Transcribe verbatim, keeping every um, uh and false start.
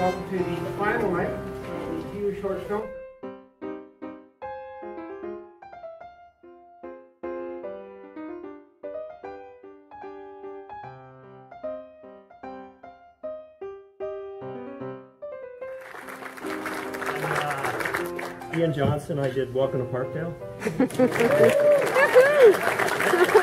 Welcome to the final night of the Huey Short Film. Ian Johnston, I did Welcome to Parkdale.